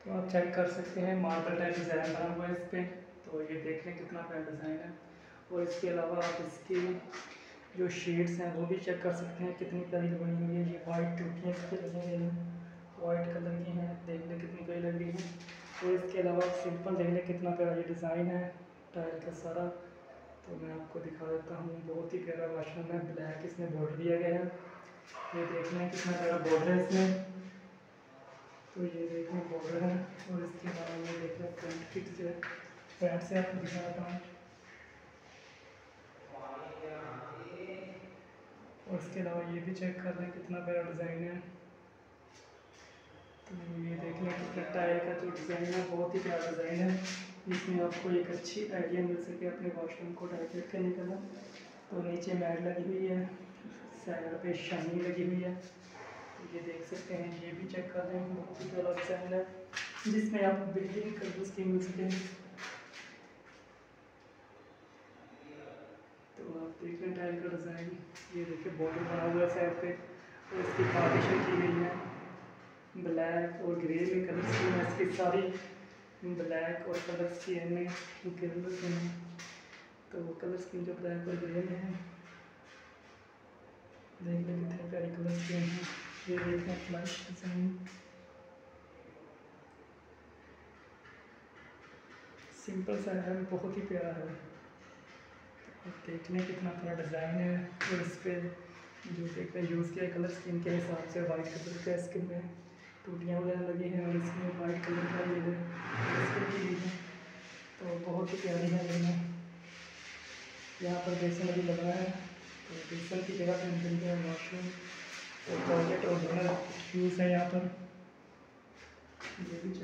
तो आप चेक कर सकते हैं मार्बल टाइप डिज़ाइन बना हुआ है इस पर। तो ये देख लें कितना प्यारा डिज़ाइन है। और इसके अलावा आप इसकी जो शेड्स हैं वो भी चेक कर सकते हैं कितनी प्यारी बनी हुई है। ये वाइट टूटियाँ इसके लगी हुई हैं, वाइट कलर की हैं, देख लें कितनी प्यारी लग रही है। और इसके अलावा सिंपल देख लें कितना प्यारा ये डिज़ाइन है टाइल का सारा। तो मैं आपको दिखा देता हूँ, बहुत ही प्यारा वाशरूम है, ब्लैक इसमें बॉर्डर दिया गया है। ये देख लें कितना प्यारा बॉर्डर है इसमें। तो ये देख लें बॉर्डर है। और इसके अलावा ये देख लें फ्रंट की जो है, फ्रंट से आपको दिखा देता हूँ। और इसके अलावा ये भी चेक कर लें कितना प्यारा डिज़ाइन है। तो ये देख लें कि टाइल का जो डिज़ाइन है बहुत ही प्यारा डिज़ाइन है, जिसमें आपको एक अच्छी आइडिया मिल सके अपने वॉशरूम को डेकोरेट करने का। तो नीचे मैट लगी हुई है, साइड पे शाइनिंग लगी हुई है। तो ये देख सकते हैं, ये भी चेक कर लें, बहुत ही प्यारा डिज़ाइन है जिसमें आपको बेहतरीन कलर स्कीम मिल सके। तो आप देख लें टाइल का डिज़ाइन, ये देखिए बॉर्डर बना हुआ है साइड पे। और इसकी पार्टीशन की गई है ब्लैक और ग्रे में, कलर स्कीम है इसकी सारी ब्लैक और कलर स्कीम में कलर स्कीम। तो कलर स्कीम जो ब्लैक और ग्रे में है, देख लें कितनी प्यारी कलर स्कीम है। ये देख लें फ्लैश डिज़ाइन, सिंपल सा है, बहुत ही प्यारा है। देख लें कितना प्यारा डिज़ाइन है। और इस पर जो एक यूज़ किया कलर स्कीम के हिसाब से वाइट कलर का स्किन में टूटियाँ वगैरह लगी हैं, और इसमें वाइट कलर का ये स्किन की हुई है। तो बहुत ही प्यारी है ये। यहाँ पर बेसन अभी लगा है, तो बेसन की जगह पर हम हैं वॉशरूम और टॉयलेट और दोनों यूज़ है यहाँ पर। ये भी